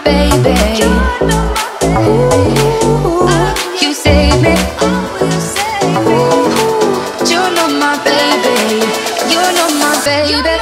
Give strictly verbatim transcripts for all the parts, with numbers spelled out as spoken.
baby. Ooh, you save me. Ooh, you're not my baby. You're not my baby.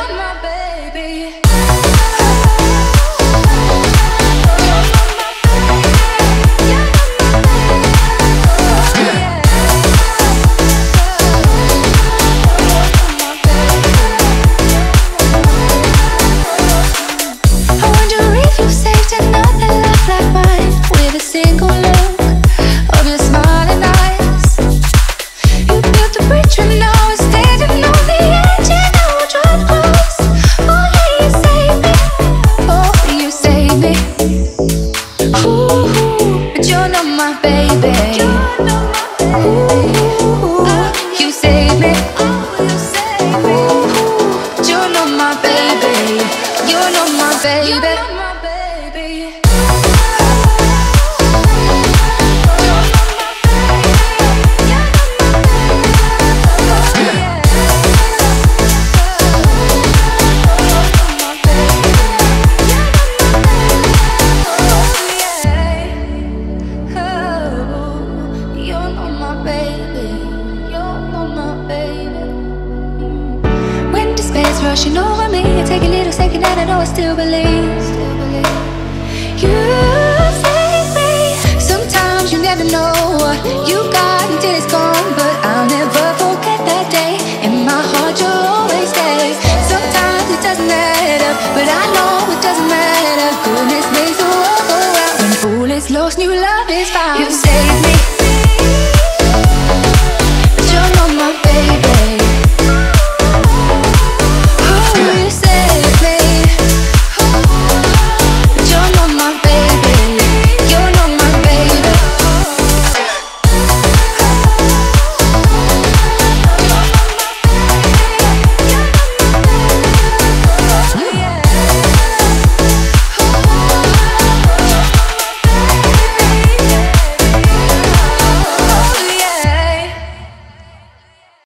Rushing over me, I take a little second and I know I still believe. You save me. Sometimes you never know what you got until it's gone, but I'll never forget that day. In my heart you'll always stay. Sometimes it doesn't matter, but I know it doesn't matter. Goodness makes the world go round. When all is lost, new love is found.